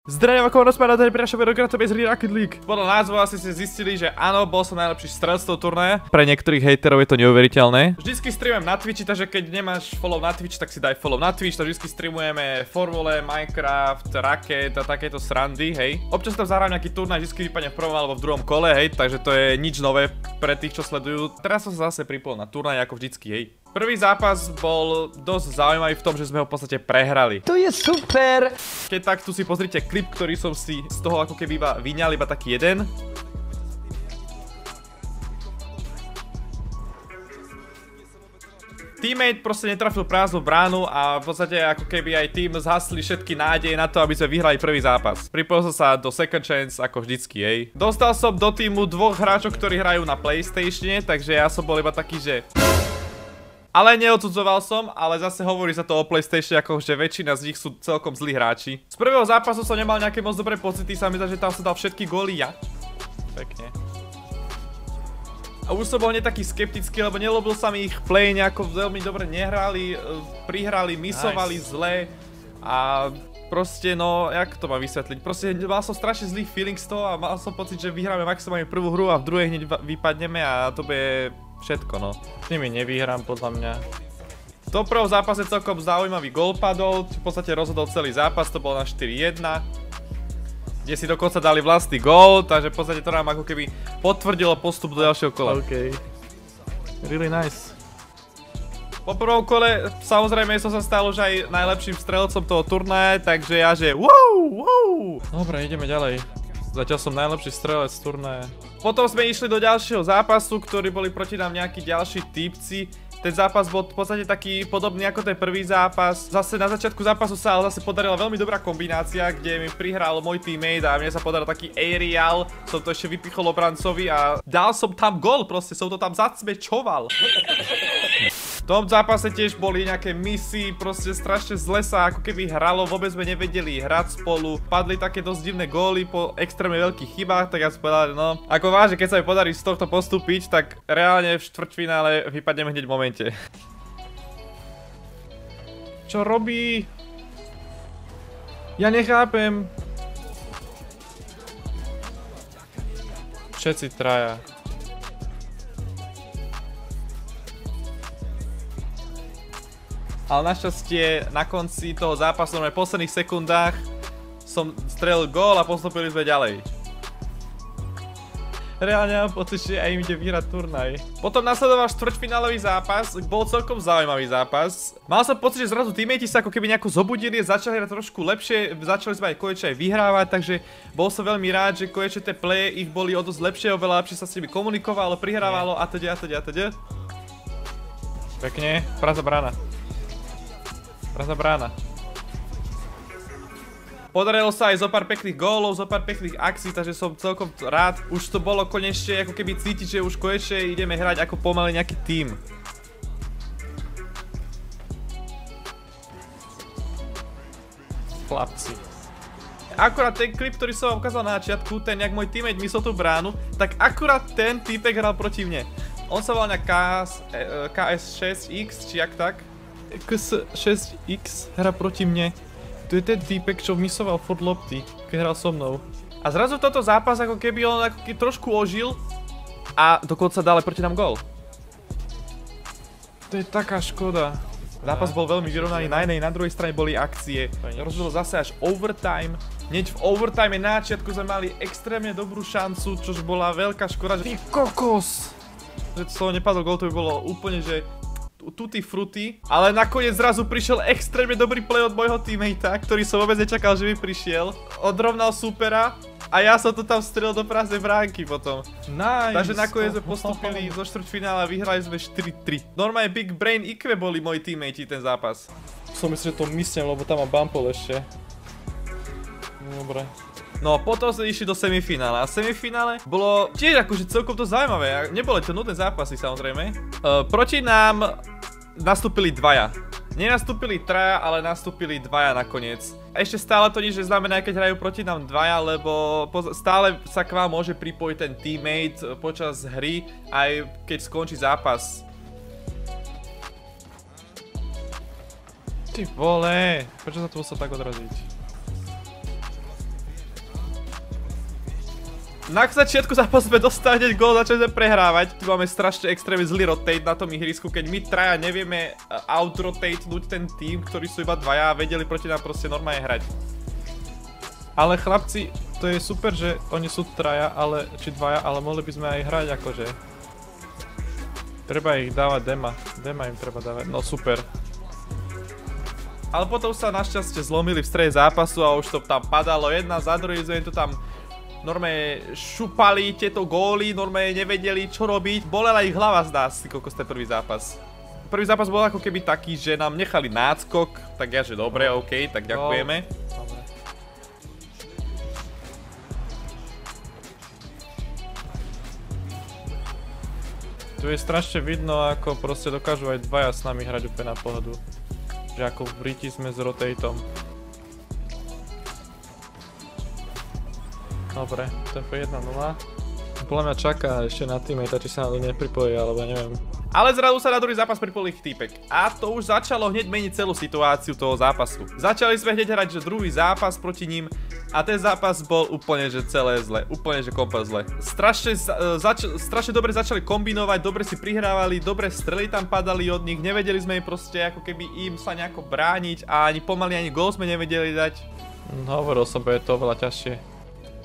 Zdravím, ako rozpádateľ pri našom videogratu bez hry Rocket League. Podľa názvu asi ste zistili, že áno, bol som najlepší strelec toho turnaja. Pre niektorých hejterov je to neuveriteľné. Vždycky streamujem na Twitchi, takže keď nemáš follow na Twitch, tak si daj follow na Twitch. Takže vždycky streamujeme Formule, Minecraft, Rocket a takéto srandy, hej. Občas tam zahrám nejaký turnaj, vždycky vypadne v prvom alebo v druhom kole, hej, takže to je nič nové pre tých, čo sledujú. Teraz som sa zase pripojil na turnaj ako vždycky, hej. Prvý zápas bol dosť zaujímavý v tom, že sme ho v podstate prehrali. To je super! Keď tak tu si pozrite klip, ktorý som si z toho ako keby vyňal iba taký jeden. Teammate proste netrafil prázdnu bránu a v podstate ako keby aj tým zhasli všetky nádeje na to, aby sme vyhrali prvý zápas. Pripojil som sa do Second Chance ako vždycky, hej. Dostal som do týmu dvoch hráčov, ktorí hrajú na PlayStatione, takže ja som bol iba taký, že... Ale neodsudzoval som, ale zase hovorí sa to o PlayStation, ako že väčšina z nich sú celkom zlí hráči. Z prvého zápasu som nemal nejaké moc dobré pocity, sa mi zdá, že tam som dal všetky góly ja. Pekne. A už som bol taký skeptický, lebo nelobil sa mi ich play, nejako veľmi dobre nehrali, prihrali, misovali zle. A proste no, jak to mám vysvetliť? Proste mal som strašne zlý feeling z toho a mal som pocit, že vyhráme maximálne prvú hru a v druhej hneď vypadneme a to bude všetko, no. S nimi nevyhrám, podľa mňa. V tom prvom zápase celkom zaujímavý gól padol, v podstate rozhodol celý zápas, to bolo na 4-1. Kde si dokonca dali vlastný gól, takže v podstate to nám ako keby potvrdilo postup do ďalšieho kola. OK. Really nice. Po prvom kole, samozrejme, som sa stal už aj najlepším strelcom toho turnaja, takže ja že wow. Dobre, ideme ďalej. Zatiaľ som najlepší strelec z turnaja. Potom sme išli do ďalšieho zápasu, ktorí boli proti nám nejakí ďalší týpci. Ten zápas bol v podstate taký podobný ako ten prvý zápas. Zase na začiatku zápasu sa ale zase podarila veľmi dobrá kombinácia, kde mi prihral môj teammate a mne sa podaril taký aerial. Som to ešte vypichol obrancovi a dal som tam gól, proste som to tam zacmečoval. V tom zápase tiež boli nejaké misy, proste strašne zle sa ako keby hralo, vôbec sme nevedeli hrať spolu. Padli také dosť divné góly po extrémne veľkých chybách, tak ja som povedal, no ako vážne, keď sa mi podarí z tohto postúpiť, tak reálne v štvrťfinále vypadneme hneď v momente. Čo robí? Ja nechápem. Všetci traja. Ale našťastie na konci toho zápasu, v posledných sekundách som strelil gól a postupili sme ďalej. Reálne mám pocit, že aj im ide vyhrať turnaj. Potom nasledoval štvrťfinálový zápas, bol celkom zaujímavý zápas. Mal som pocit, že zrazu teammates sa ako keby nejako zobudili, začali hrať trošku lepšie, začali sme aj konečne aj vyhrávať, takže bol som veľmi rád, že konečne tie playe ich boli o dosť lepšie, oveľa lepšie sa s nimi komunikovalo, prihrávalo atď. Pekne, prázdna brána. Prázdna brána. Podarilo sa aj zo pár pekných gólov, zo pár pekných akcií, takže som celkom rád. Už to bolo konečne ako keby cítiť, že už konečne ideme hrať ako pomaly nejaký tím. Chlapci. Akurát ten klip, ktorý som vám ukázal na začiatku, ten jak môj teammate myslel tú bránu, tak akurát ten týpek hral proti mne. On sa volal na KS6X, či jak tak. KS6X hra proti mne. To je ten týpek, čo misoval furt lopty, keď hral so mnou. A zrazu toto zápas, ako keby on ako keby trošku ožil a dokonca dal proti nám gól. To je taká škoda. Zápas bol veľmi vyrovnaný, na jednej, na druhej strane boli akcie. Rozhodol zase až overtime. Hneď v overtime na začiatku sme mali extrémne dobrú šancu, čož bola veľká škoda. Ty kokos! Že to nepadol gól, to by bolo úplne, že tutti frutti, ale nakoniec zrazu prišiel extrémne dobrý play od môjho teammatea, ktorý som vôbec nečakal, že by prišiel. Odrovnal supera a ja som to tam strelil do prázdnej bránky potom. Nice. Takže nakoniec sme postupili zo štvrťfinále a vyhrali sme 4-3. Normálne Big Brain IQ boli moji teammatei ten zápas. Som myslel, že to myslím, lebo tam mám bumpol ešte. Dobre. No potom sme išli do semifinále a v semifinále bolo tiež akože celkom to zaujímavé, neboli to nudné zápasy samozrejme. Proti nám nastúpili dvaja. Nenastúpili traja, ale nastúpili dvaja nakoniec. Ešte stále to nič neznamená, keď hrajú proti nám dvaja, lebo stále sa k vám môže pripojiť ten teammate počas hry, aj keď skončí zápas. Ty vole, prečo sa tu musel tak odraziť? Na začiatku zápasu sme dostali hneď gól, začali sme prehrávať. Tu máme strašne extrémne zlý rotate na tom ihrisku, keď my traja nevieme outrotatenúť ten tým, ktorí sú iba dvaja a vedeli proti nám proste normálne hrať. Ale chlapci, to je super, že oni sú traja, či dvaja, ale mohli by sme aj hrať akože. Treba ich dávať dema im treba dávať, no super. Ale potom sa našťastie zlomili v strede zápasu a už to tam padalo jedna za druhým, sme to tam normálne šupali tieto góly, normálne nevedeli čo robiť. Bolela ich hlava zdá si, koľko ste prvý zápas. Prvý zápas bol ako keby taký, že nám nechali náskok, tak ja že dobre, OK, tak ďakujeme. Tu je strašne vidno, ako proste dokážu aj dvaja s nami hrať úplne na pohodu. Že ako v Briti sme s rotatom. Dobre, tempo 1-0. Podľa mňa čaká ešte na teammate, či sa na to nepripojí, alebo neviem. Ale zrazu sa na druhý zápas pripojil ich týpek. A to už začalo hneď meniť celú situáciu toho zápasu. Začali sme hneď hrať, že druhý zápas proti ním. A ten zápas bol úplne, že celé zle. Úplne, že komplet zle. Strašne dobre začali kombinovať, dobre si prihrávali, dobre strely tam padali od nich. Nevedeli sme im proste ako keby im sa nejako brániť a ani pomaly ani gól sme nevedeli dať. Hovoril som, že je to oveľa ťažšie.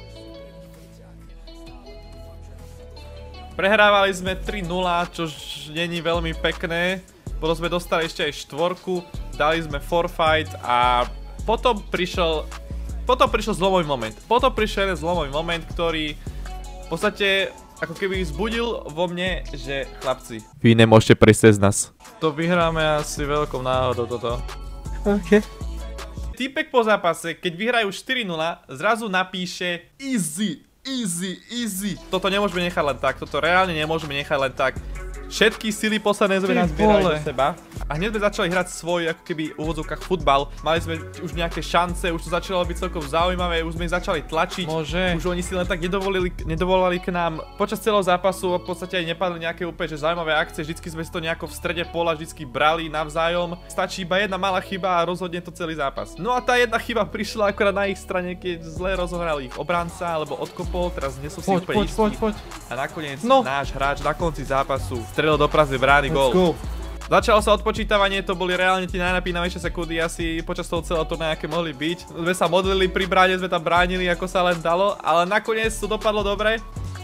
Prehrávali sme 3-0, čo není veľmi pekné. Potom sme dostali ešte aj štvorku, dali sme forfeit a potom prišiel zlomový moment. Potom prišiel jeden zlomový moment, ktorý v podstate ako keby vzbudil vo mne, že chlapci, vy nemôžete prísť cez nás. To vyhráme asi veľkou náhodou toto. OK. Týpek po zápase, keď vyhrajú 4-0, zrazu napíše easy. Easy. Toto nemôžeme nechať len tak, toto reálne nemôžeme nechať len tak. Všetky sily posledné sme nazbierali do seba a hneď sme začali hrať svoj, ako keby v úvodzovkách futbal. Mali sme už nejaké šance, už to začalo byť celkom zaujímavé, už sme ich začali tlačiť. Už oni si len tak nedovolali k nám. Počas celého zápasu v podstate aj nepadli nejaké úplne že zaujímavé akcie, vždycky sme si to nejako v strede pola vždycky brali navzájom. Stačí iba jedna malá chyba a rozhodne to celý zápas. No a tá jedna chyba prišla akorát na ich strane, keď zle rozohral ich obranca alebo odkopol, teraz nie som si úplne istý. A nakoniec náš hráč na konci zápasu strelil do prázdnej brány gól. Začalo sa odpočítavanie, to boli reálne tie najnapínavejšie sekundy asi počas toho celého turnaja, aké mohli byť. Sme sa modlili pri bráne, sme tam bránili ako sa len dalo, ale nakoniec to dopadlo dobre.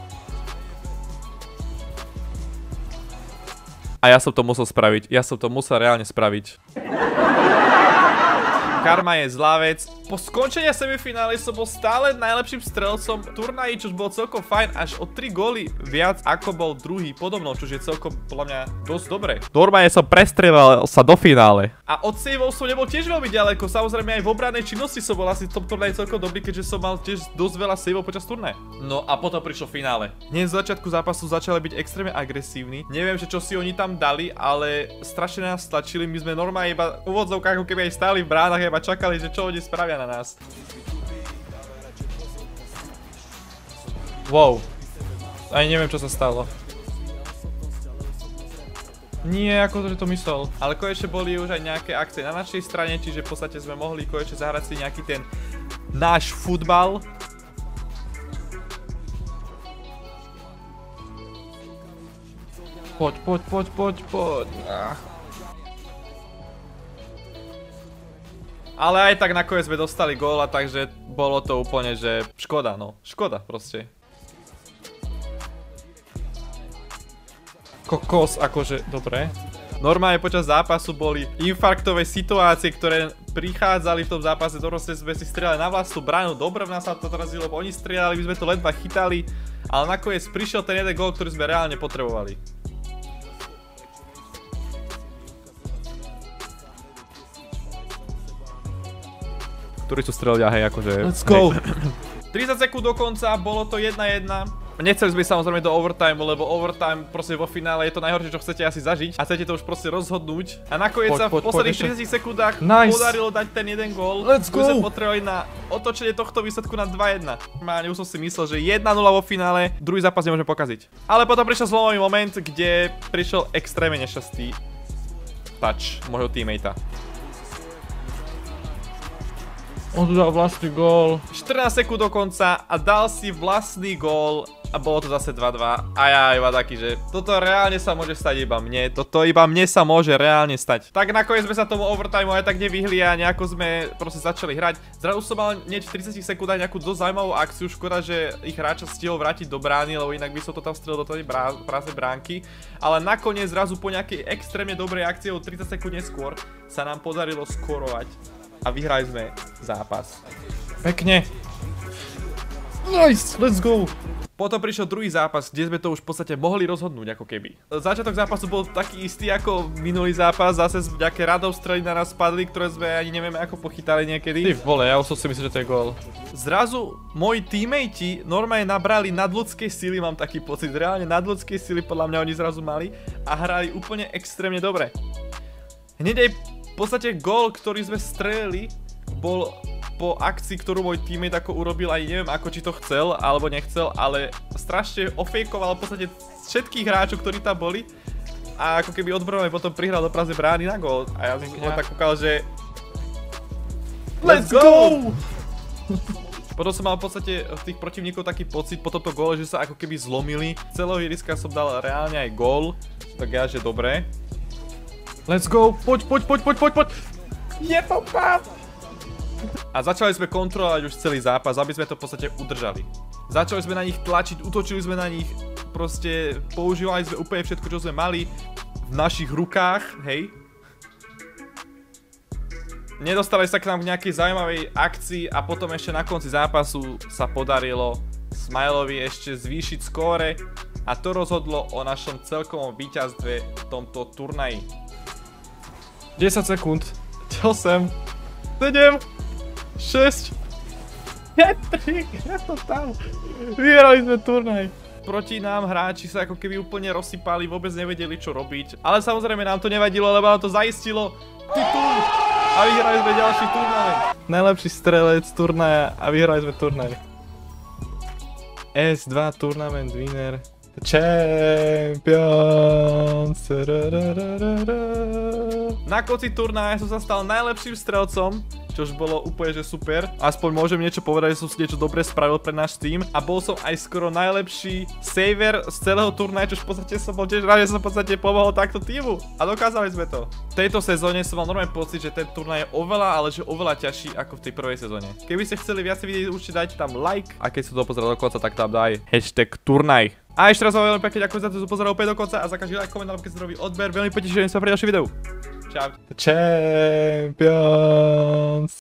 A ja som to musel spraviť, reálne spraviť. Karma je zlá vec. Po skončení semifinále som bol stále najlepším strelcom turnaji, čo bol celkom fajn, až o 3 góly viac ako bol druhý podobno, čo je celkom podľa mňa dosť dobre. Normálne som prestrelal sa do finále. A od saveov som nebol tiež veľmi ďaleko, samozrejme aj v obranej činnosti som bol asi v tom turnaji celkom dobrý, keďže som mal tiež dosť veľa saveov počas turnaja. No a potom prišlo finále. Hneď z začiatku zápasu začali byť extrémne agresívni. Neviem, že čo si oni tam dali, ale strašne nás tlačili, my sme normálne iba v úvodzovkách ako keby aj stáli v bránach, iba čakali, že čo oni spravia na nás. Wow. Aj neviem, čo sa stalo. Nie, ako to myslel. Ale konečne boli už aj nejaké akcie na našej strane, čiže v podstate sme mohli konečne zahrať si nejaký ten náš futbal. Poď. Ale aj tak nakoniec sme dostali góla, takže bolo to úplne, že škoda, no. Škoda proste. Kokos, akože, dobre. Normálne počas zápasu boli infarktové situácie, ktoré prichádzali v tom zápase. Proste sme si strieľali na vlastnú bránu, dobre v nás sa to zrazilo, lebo oni strieľali, my sme to ledva chytali. Ale nakoniec prišiel ten jeden gól, ktorý sme reálne potrebovali. Ktorí sú strelia, hej, akože... Let's go! 30 sekúnd do konca, bolo to 1-1. Nechceli sme samozrejme do overtime, lebo overtime proste vo finále je to najhoršie, čo chcete asi zažiť. A chcete to už proste rozhodnúť. A nakoniec sa v posledných 30 sekundách podarilo dať ten jeden gól. Let's go! My sme potrebovali na otočenie tohto výsledku na 2-1. Už som si myslel, že 1-0 vo finále, druhý zápas nemôžeme pokaziť. Ale potom prišiel zlomový moment, kde prišiel extrémne nešťastný touch môjho teammatea. On tu dal vlastný gól. 14 sekúnd do konca a dal si vlastný gól a bolo to zase 2-2. A ja iba taký, že toto reálne sa môže stať iba mne. Toto iba mne sa môže reálne stať. Tak nakoniec sme sa tomu overtimeu aj tak nevyhli a nejako sme proste začali hrať. Zrazu som mal niečo 30 sekúnd aj nejakú dosť zaujímavú akciu. Škoda, že ich hráča stihol vrátiť do brány, lebo inak by som to tam strelil do tej prázdnej bránky. Ale nakoniec zrazu po nejakej extrémne dobrej akcii o 30 sekúnd neskôr sa nám podarilo skorovať. A vyhrali sme zápas. Pekne. Nice, let's go. Potom prišiel druhý zápas, kde sme to už v podstate mohli rozhodnúť ako keby. Začiatok zápasu bol taký istý ako minulý zápas, zase nejaké radov strely na nás spadli, ktoré sme ani nevieme ako pochytali niekedy. Ty vole, ja už som si myslel, že to je gól. Zrazu moji teammatei normálne nabrali nadľudské sily, mám taký pocit, reálne nadľudské sily podľa mňa oni zrazu mali a hrali úplne extrémne dobre. Hneď aj v podstate gól, ktorý sme strelili, bol po akcii, ktorú môj teammate ako urobil, aj neviem ako či to chcel alebo nechcel, ale strašne ofejkoval v podstate všetkých hráčov, ktorí tam boli a ako keby odborové potom prihral do prázdnej brány na gól a ja som tak kúkal, že let's go! Potom som mal v podstate tých protivníkov taký pocit po tomto góle, že sa ako keby zlomili. Celého ihriska som dal reálne aj gól, tak ja, že dobre. Let's go, poď. Je to pán! A začali sme kontrolovať už celý zápas, aby sme to v podstate udržali. Začali sme na nich tlačiť, útočili sme na nich, proste používali sme úplne všetko, čo sme mali v našich rukách, hej. Nedostali sa k nám k nejakej zaujímavej akcii a potom ešte na konci zápasu sa podarilo Smileovi ešte zvýšiť skóre a to rozhodlo o našom celkovom víťazstve v tomto turnaji. 10 sekúnd. 8, 7, 6, hat-trick, ja to tam. Vyhrali sme turnaj. Proti nám hráči sa ako keby úplne rozsypali, vôbec nevedeli čo robiť. Ale samozrejme nám to nevadilo, lebo nám to zaistilo titul. A vyhrali sme ďalší turnaj. Najlepší strelec turnaja a vyhrali sme turnaj. S2 Tournament Winner. Champions. Na konci turnaja som sa stal najlepším strelcom, čo už bolo úplne že super. Aspoň môžem niečo povedať, že som si niečo dobre spravil pre náš tým. A bol som aj skoro najlepší saver z celého turnaja, čo v podstate som bol tiež rád, že som v podstate pomohol takto týmu. A dokázali sme to. V tejto sezóne som mal normálny pocit, že ten turnaj je oveľa, ale že oveľa ťažší ako v tej prvej sezóne. Keby ste chceli viac vidieť, určite dajte tam like. A keď si to pozeral do konca, tak tam daj #turnaj. A ešte raz vám veľmi pekne ďakujem za to, že pozeral opäť do konca a za každý like, komentár, keď sa robí odber. Veľmi potešujem sa pri ďalším videu. Čau. Champions.